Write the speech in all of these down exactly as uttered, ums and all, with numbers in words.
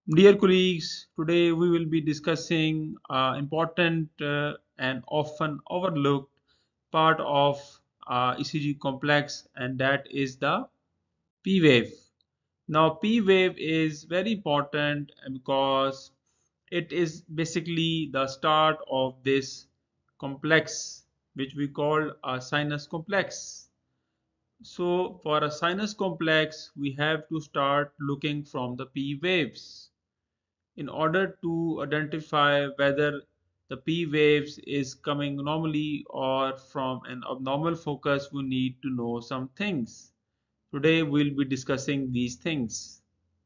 Dear colleagues, today we will be discussing uh, important uh, and often overlooked part of uh, E C G complex, and that is the P wave. Now P wave is very important because it is basically the start of this complex which we call a sinus complex. So for a sinus complex we have to start looking from the P waves. In order to identify whether the P waves is coming normally or from an abnormal focus, we need to know some things. Today we'll be discussing these things.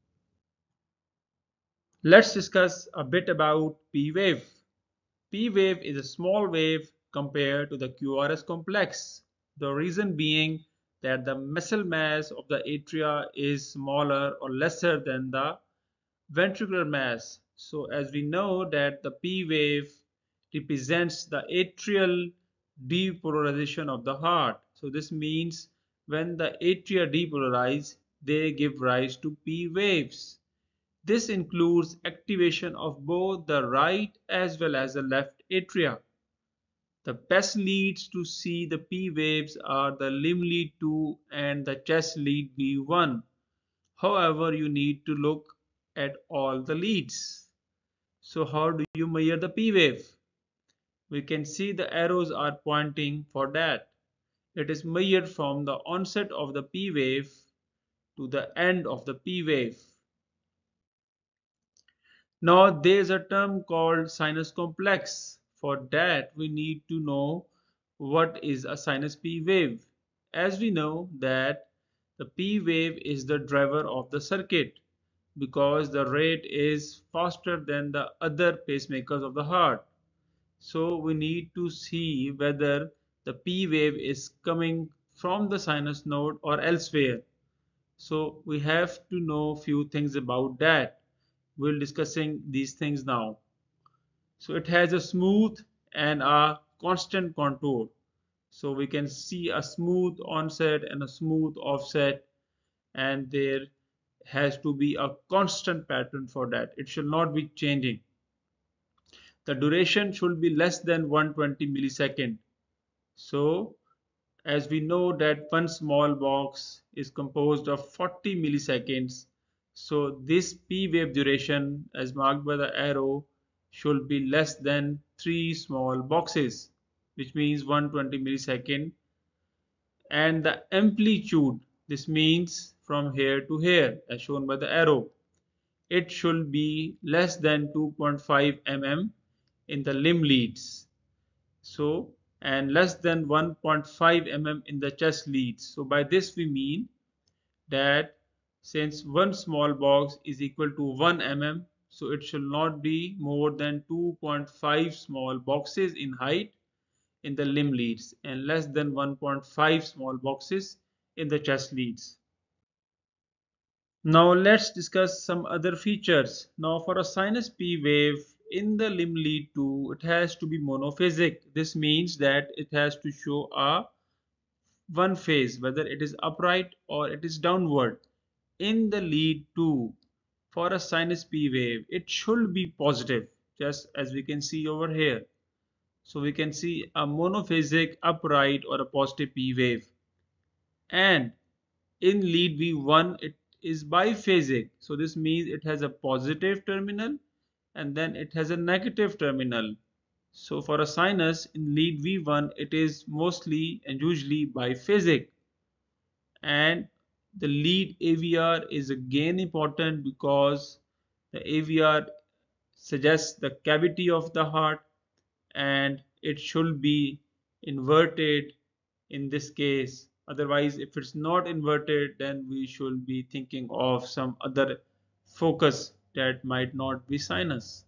Let's discuss a bit about P wave. P wave is a small wave compared to the Q R S complex. The reason being that the muscle mass of the atria is smaller or lesser than the ventricular mass. So as we know that the P wave represents the atrial depolarization of the heart. So this means when the atria depolarize, they give rise to P waves. This includes activation of both the right as well as the left atria. The best leads to see the P waves are the limb lead two and the chest lead B one. However, you need to look at all the leads. So how do you measure the P wave? We can see the arrows are pointing for that. It is measured from the onset of the P wave to the end of the P wave. Now there is a term called sinus complex. For that we need to know what is a sinus P wave. As we know that the P wave is the driver of the circuit because the rate is faster than the other pacemakers of the heart. So we need to see whether the P wave is coming from the sinus node or elsewhere. So we have to know few things about that. We'll discussing these things now. So it has a smooth and a constant contour. So we can see a smooth onset and a smooth offset, and there has to be a constant pattern for that. It should not be changing. The duration should be less than one hundred twenty milliseconds. So as we know that one small box is composed of forty milliseconds, so this P wave duration as marked by the arrow should be less than three small boxes, which means one hundred twenty milliseconds. And the amplitude, this means from here to here as shown by the arrow, it should be less than two point five millimeters in the limb leads. So and less than one point five millimeters in the chest leads. So by this we mean that since one small box is equal to one millimeter, so it should not be more than two point five small boxes in height in the limb leads and less than one point five small boxes in the chest leads. Now let's discuss some other features. Now for a sinus P wave in the limb lead two, it has to be monophasic. This means that it has to show a one phase, whether it is upright or it is downward. In the lead two, for a sinus P wave, it should be positive, just as we can see over here. So we can see a monophasic upright or a positive P wave. And in lead V one, it is biphasic. So this means it has a positive terminal and then it has a negative terminal. So for a sinus in lead V one, it is mostly and usually biphasic. And the lead A V R is again important because the A V R suggests the cavity of the heart and it should be inverted in this case. Otherwise, if it's not inverted, then we should be thinking of some other focus that might not be sinus.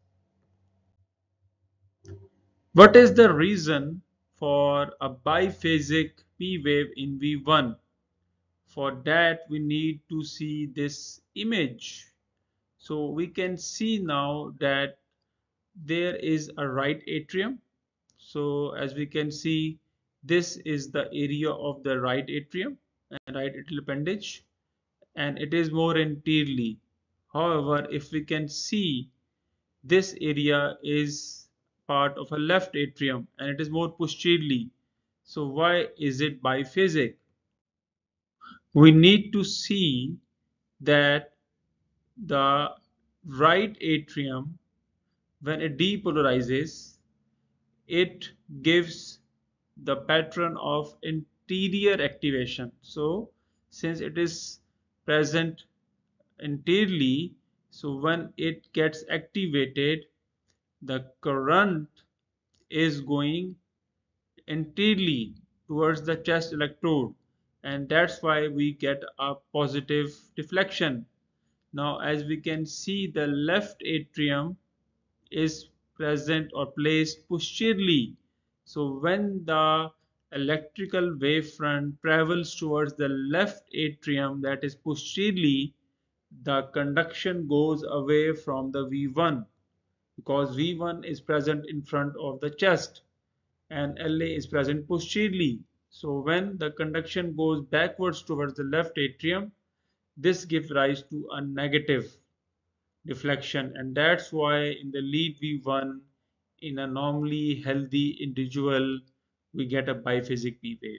What is the reason for a biphasic P wave in V one? For that, we need to see this image. So we can see now that there is a right atrium. So as we can see, this is the area of the right atrium and right atrial appendage, and it is more anteriorly. However, if we can see, this area is part of a left atrium and it is more posteriorly. So why is it biphasic? We need to see that the right atrium, when it depolarizes, it gives the pattern of anterior activation. So since it is present anteriorly, so when it gets activated, the current is going anteriorly towards the chest electrode, and that's why we get a positive deflection. Now as we can see, the left atrium is present or placed posteriorly. So when the electrical wavefront travels towards the left atrium, that is posteriorly, the conduction goes away from the V one, because V one is present in front of the chest and L A is present posteriorly. So when the conduction goes backwards towards the left atrium, this gives rise to a negative deflection, and that's why in the lead V one, in a normally healthy individual, we get a biphasic P wave.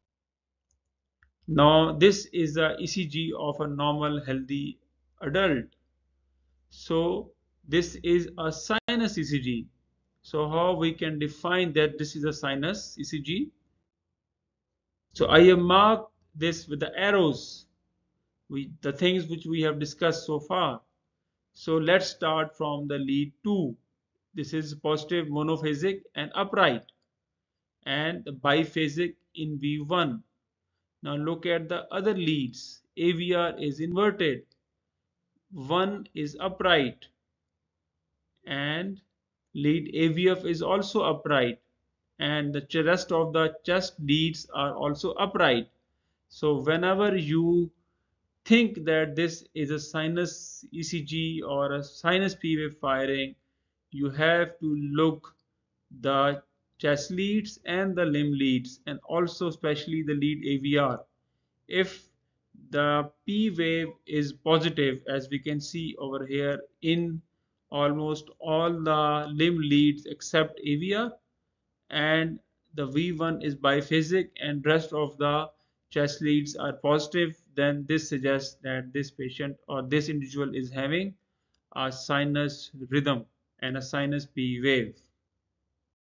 Now this is the E C G of a normal healthy adult. So this is a sinus E C G. So how we can define that this is a sinus E C G? So I have marked this with the arrows, we, the things which we have discussed so far. So let's start from the lead two. This is positive monophasic and upright, and the biphasic in V one. Now look at the other leads. A V R is inverted, one is upright, and lead A V F is also upright, and the rest of the chest leads are also upright. So whenever you think that this is a sinus E C G or a sinus P wave firing, you have to look the chest leads and the limb leads, and also especially the lead A V R. If the P wave is positive, as we can see over here in almost all the limb leads except A V R, and the V one is biphasic and rest of the chest leads are positive, then this suggests that this patient or this individual is having a sinus rhythm and a sinus P wave.